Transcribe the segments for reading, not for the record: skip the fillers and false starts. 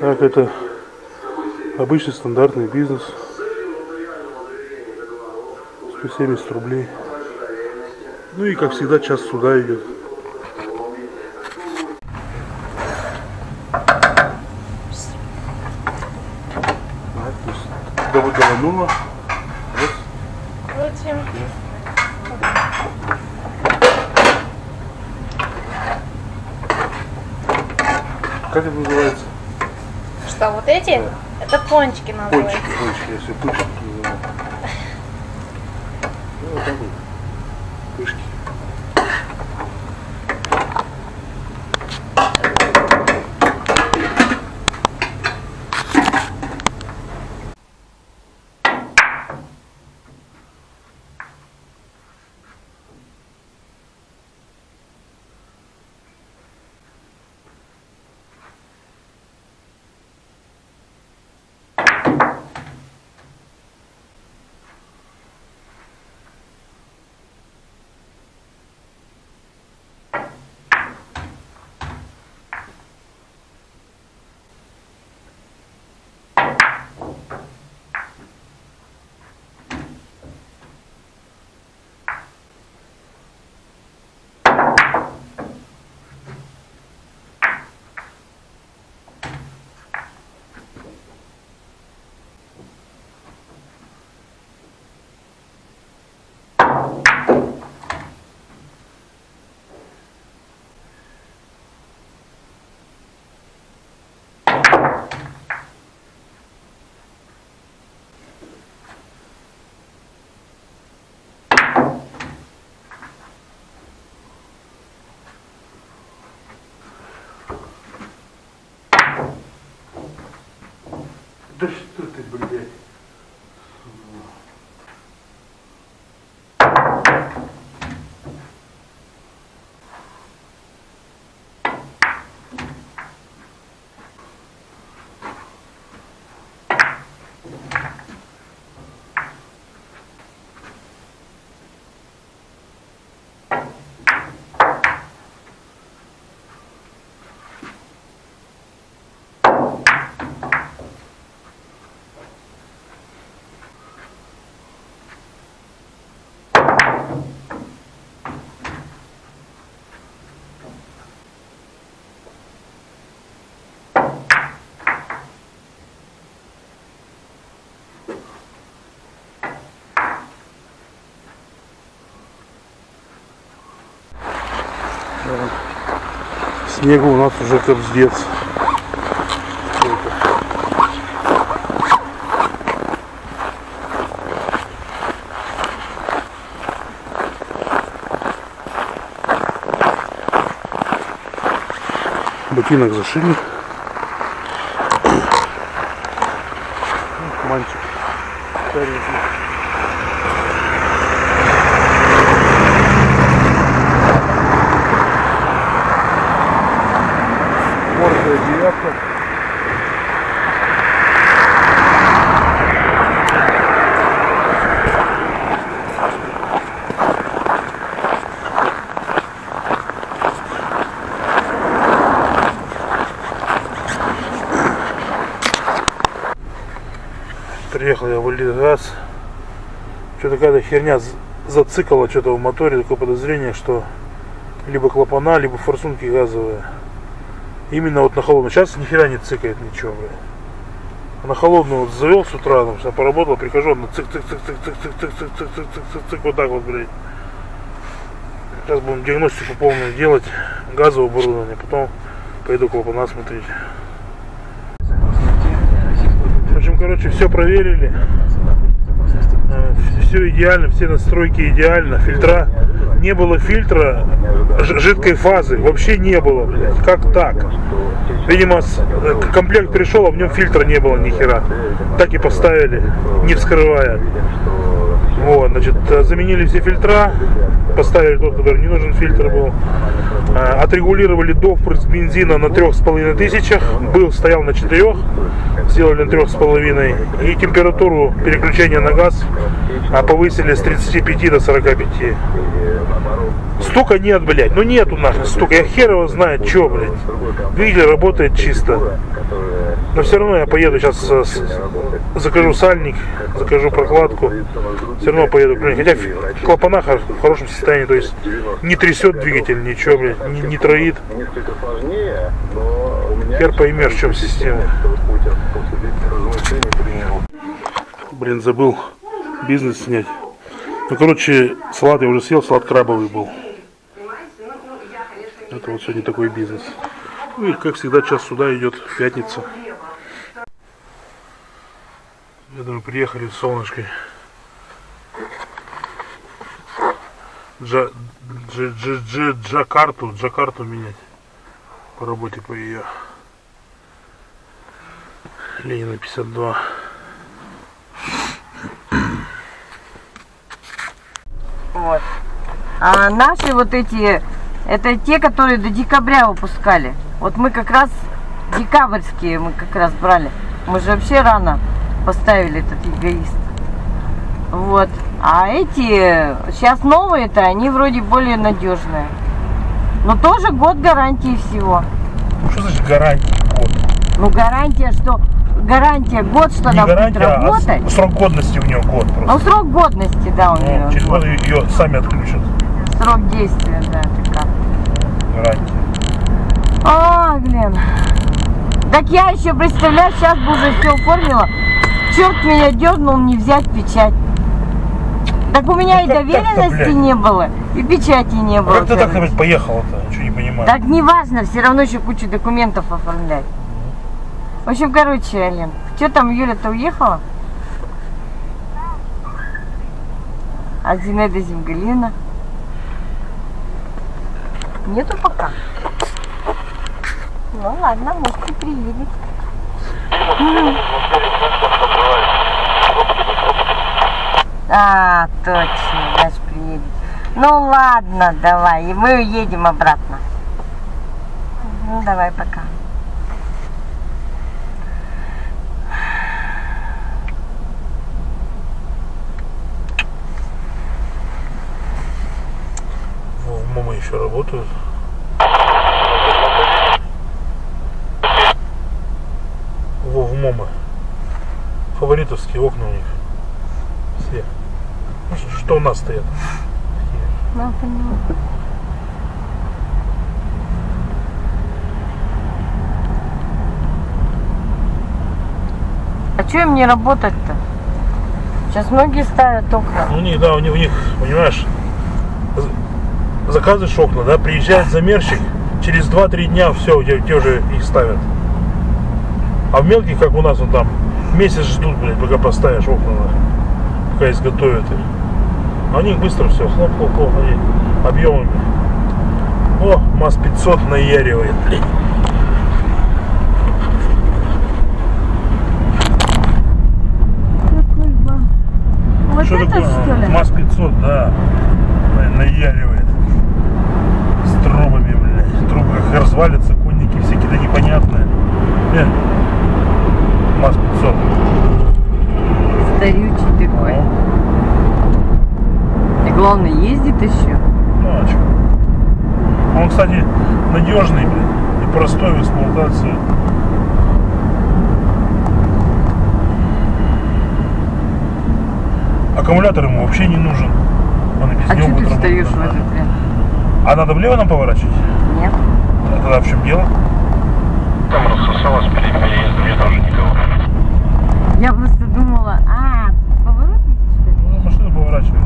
Так, это обычный стандартный бизнес. 170 рублей. Ну и как всегда час суда идет. Даванула. Зачем? Как это называется? Что, вот эти? Да. Это пончики называются. Пончики, я все пышки называю. Ну, вот так вот. Пышки. Да что ты, блядь? Снега у нас уже капздец. Ботинок зашили. Мальчик. Морская девятка. Приехал я в Литгаз. Что-то какая-то херня зацикала что-то в моторе. Такое подозрение, что либо клапана, либо форсунки газовые. Именно вот на холодную. Сейчас ни хера не цикает ничего, блядь. А на холодную вот завел с утра, там, поработал, прихожу, на цик-цик-цик-цик-цик-цик-цик-цик-цик-цик, вот так вот, блядь. Сейчас будем диагностику полную делать, газовое оборудование, потом пойду клапана смотреть. В общем, короче, все проверили. Все идеально, все настройки идеально. Фильтра. Не было фильтра жидкой фазы. Вообще не было, блядь. Как так? Видимо, комплект пришел, а в нем фильтра не было ни хера. Так и поставили, не вскрывая. Вот, значит, заменили все фильтра. Поставили тот, который не нужен фильтр был. Отрегулировали до впрыск бензина на 3500. Стоял на 4. Сделали на 3,5. И температуру переключения на газ повысили с 35 до 45. Стука нет, блядь. Ну нету нахрен стука. Я хер его знает, что, блядь. Двигатель работает чисто. Но все равно я поеду сейчас, закажу сальник, закажу прокладку, все равно поеду. Хотя клапана в хорошем состоянии, то есть не трясет двигатель, ничего, блядь, не троит. Хер поймешь, в чем система. Блин, забыл бизнес снять. Ну, короче, салат я уже съел, салат крабовый был. Это вот сегодня такой бизнес. Ну и, как всегда, час сюда идет, пятница. Я думаю, приехали с солнышкой. Джакарту менять. По работе по ее. Ленина 52. Вот. А наши вот эти, это те, которые до декабря выпускали. Вот мы как раз декабрьские мы как раз брали. Мы же вообще рано поставили этот эгоист. Вот. А эти сейчас новые-то, они вроде более надежные. Но тоже год гарантии всего. Что значит гарантия год? Ну гарантия, что гарантия год, что не она гарантия, будет работать. А срок годности у нее год просто. Ну срок годности, да, у нее. Через год ее сами отключат. Срок действия, да, такая. Гарантия. А, блин. Так я еще, представляю, сейчас бы уже все оформила. Черт меня дернул не взять печать. Так у меня Ну, и доверенности не было, и печати не было. Как ты так, например, поехала-то? Ничего не понимаю. Так не важно, все равно еще кучу документов оформлять. В общем, короче, Ален, что там, Юля-то уехала? А Зинаида Земгалина? Нету пока. Ну ладно, может и приедет. А, точно, значит приедет. Ну ладно, давай, и мы уедем обратно. Ну давай, пока. Мама еще работают. В мамы. Фаворитовские окна у них. Все. Ну, что у нас стоят? Ну, поняла. А что им не работать-то? Сейчас многие ставят окна. Ну, не, да, у них, понимаешь, заказываешь окна, да, приезжает замерщик, через 2-3 дня все, те уже их ставят. А в мелких, как у нас, вот там, месяц ждут, блядь, пока поставишь окна, пока изготовят их. А у них быстро все, хлоп-хлоп-хлоп, они объемами. О, МАЗ-500 наяривает, блядь. Вот Что это, такое? что ли? МАЗ-500, да, наяривает. С трубами, блядь. Трубы как развалятся, конники все какие-то непонятные. МАЗ-500. Старючий такой. И главное, ездит еще. Ну, а что? Он, кстати, надежный, блядь, и простой в эксплуатации. Аккумулятор ему вообще не нужен. Он и без А него что будет ты встаешь в работать. этот ряд? А надо влево нам поворачивать? Нет. А тогда в чем дело? Там рассосалось перед переездом, я тоже никого. Я просто думала, поворот есть, что ли? Ну, машина поворачивает.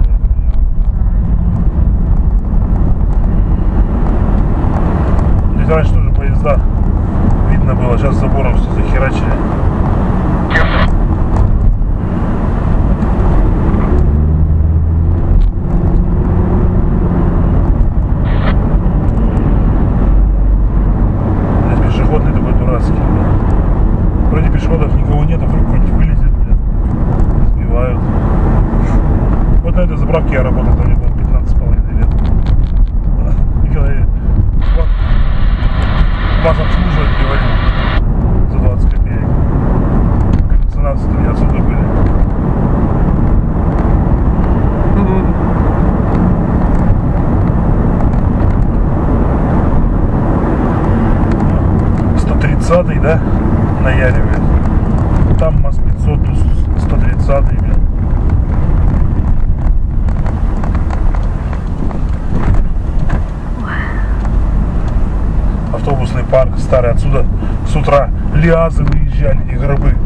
Здесь раньше тоже поезда видно было, сейчас забором все захерачили. Здесь пешеходный такой дурацкий. Вроде пешеходов никого нет, а вдруг кто-нибудь вылезет, блядь, сбивают. Вот на этой заправке я работал, там мне было 15,5 лет. И когда я вас обслуживать приводил за 20 копеек. Кондиционации у меня отсюда были. Да? наяривает. Там МАЗ-500, тут 130-й, блин. Автобусный парк старый, отсюда с утра лиазы выезжали и гробы.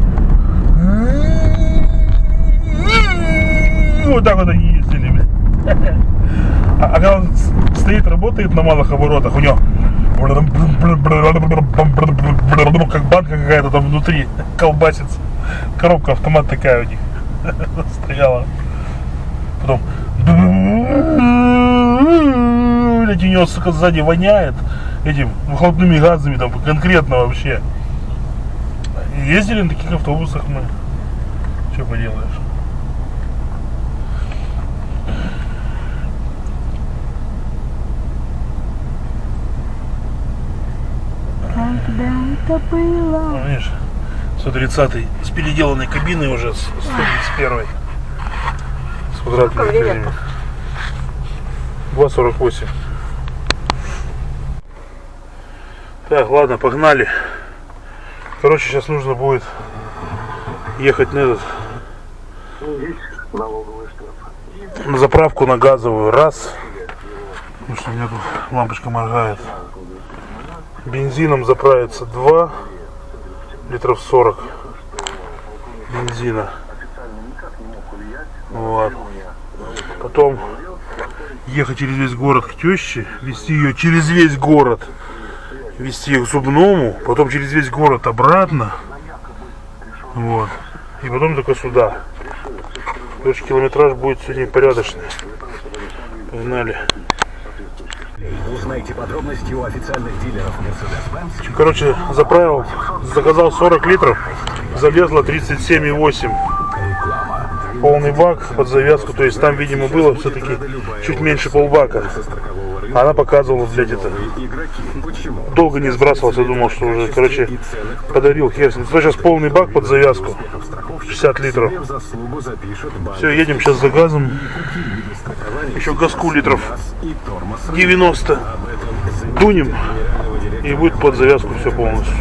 Вот так вот они ездили, блин. А когда он стоит, работает на малых оборотах, у него как банка какая-то там внутри колбасится. Коробка автомат такая у них стояла. Потом блядь, у него, сука, сзади воняет этим выхлопными газами, там конкретно вообще. Ездили на таких автобусах мы. Что поделаешь? Когда это было? Ну, видишь, 130-й с переделанной кабиной уже, с 131-й. С квадратными дверями. 2,48. Так, ладно, погнали. Короче, сейчас нужно будет ехать на этот, на заправку, на газовую. Раз. Потому что у меня тут лампочка моргает. Бензином заправиться 2 литров 40 бензина. Вот. Потом ехать через весь город к теще, везти ее через весь город, везти ее к зубному, потом через весь город обратно. Вот. И потом только сюда. Короче, километраж будет сегодня порядочный. Погнали. Узнайте подробности у официальных дилеров Mercedes-Benz. Короче, заправил, заказал 40 литров, залезло 37,8. Полный бак под завязку, то есть там, видимо, было все-таки чуть меньше полбака. Она показывала, блядь, это. Долго не сбрасывался, думал, что уже, короче, подарил херсин. То сейчас полный бак под завязку, 60 литров. Все, едем сейчас за газом. Еще газку литров 90. Дунем, и будет под завязку все полностью.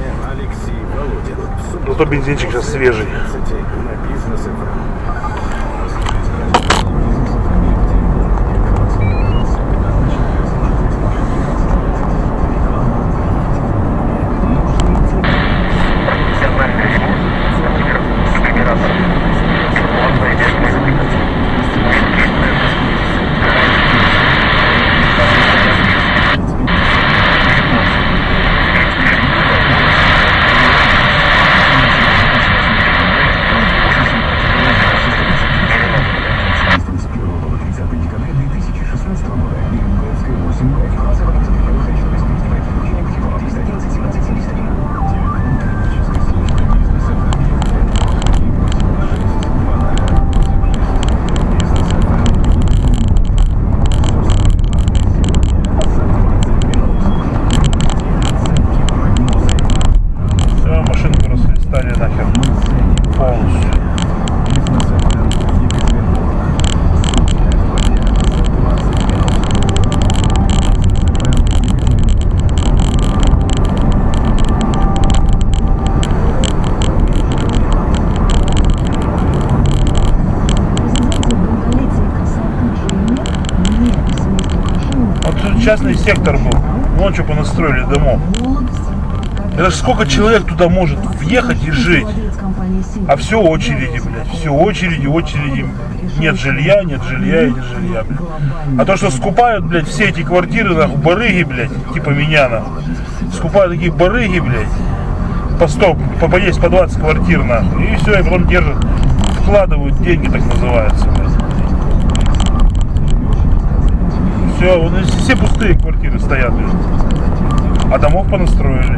Зато бензинчик сейчас свежий. Частный сектор был. Вон что понастроили домов. Это ж сколько человек туда может въехать и жить. А все очереди, блядь. Все очереди, очереди. Нет жилья, нет жилья и нет жилья, блядь. А то, что скупают, блядь, все эти квартиры, нахуй, барыги, блядь, типа меня, нахуй. Скупают такие барыги, блядь. По 100, по 10, по 20 квартир, нахуй. И все, и потом держат, вкладывают деньги, так называется, блядь. Все, вон все пустые квартиры стоят, а домов понастроили.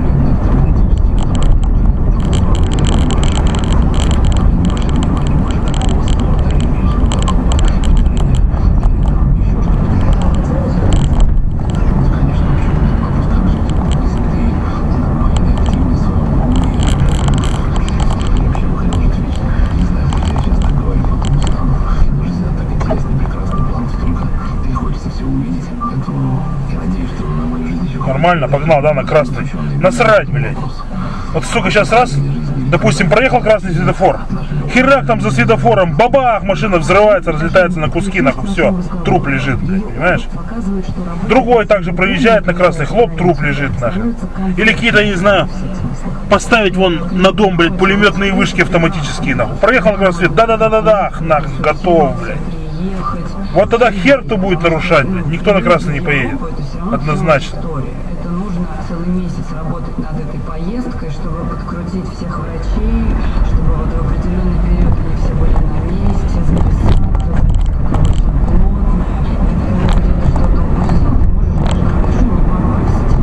нормально, погнал, да, на красный. Насрать, блядь. Вот сука, сейчас раз, допустим, проехал красный светофор, херак там за светофором, бабах, машина взрывается, разлетается на куски, нахуй, все, труп лежит, блядь, понимаешь? Другой также проезжает на красный, хлоп, труп лежит, нахуй. Или какие-то, не знаю, поставить вон на дом, блядь, пулеметные вышки автоматические, нахуй. Проехал на красный свет, да-да-да-да-да, нахуй, готов, блядь. Вот тогда хер кто будет нарушать, блядь, никто на красный не поедет, однозначно. Это нужно целый месяц работать над этой поездкой, чтобы подкрутить всех врачей, чтобы вот в определенный период они все были на месте, записаться, как очень плотно. И где-то что-то упустил, ты можешь даже хорошо не попасть.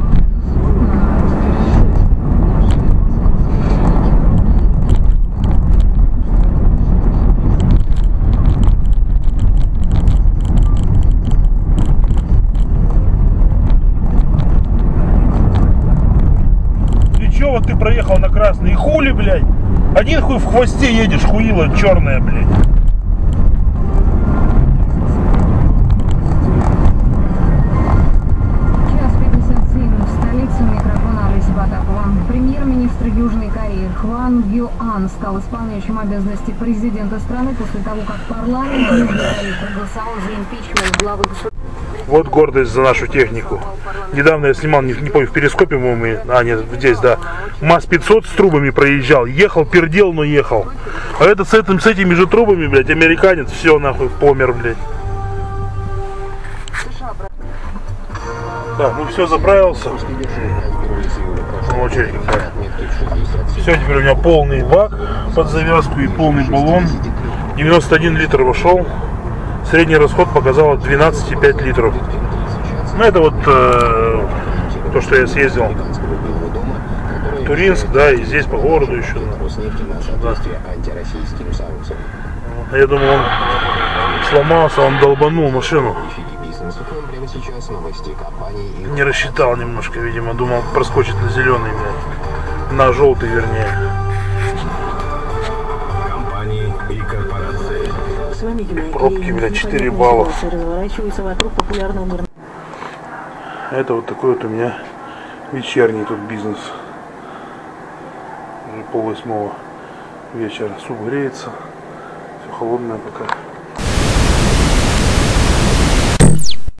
Вот ты проехал на красный и хули, блядь. Один хуй в хвосте едешь, хуила черная, блядь. Час 57 в столице, микрофон Олеся Батакова. Премьер-министр Южной Кореи Хван Гюан стал исполняющим обязанности президента страны после того, как парламент Южной Кореи проголосовал за импичмент главы государства. Вот гордость за нашу технику. Недавно я снимал, не помню, в перископе, нет, здесь, да. МАЗ-500 с трубами проезжал. Ехал, пердел, но ехал. А это с этими же трубами, блядь, американец, все, нахуй, помер, блядь. Так, ну все, заправился. Очередь какая. Все, теперь у меня полный бак под завязку и полный баллон. 91 литр вошел. Средний расход показал 12,5 литров. Ну это вот то, что я съездил в Туринск, да, и здесь по городу еще. Да. Я думал, он сломался, он долбанул машину. Не рассчитал немножко, видимо, думал проскочит на зеленый, на желтый, вернее. Пробки, блядь, 4 балла. Это вот такой вот у меня вечерний тут бизнес. Уже 7:30 вечера. Суп греется. Все холодное пока.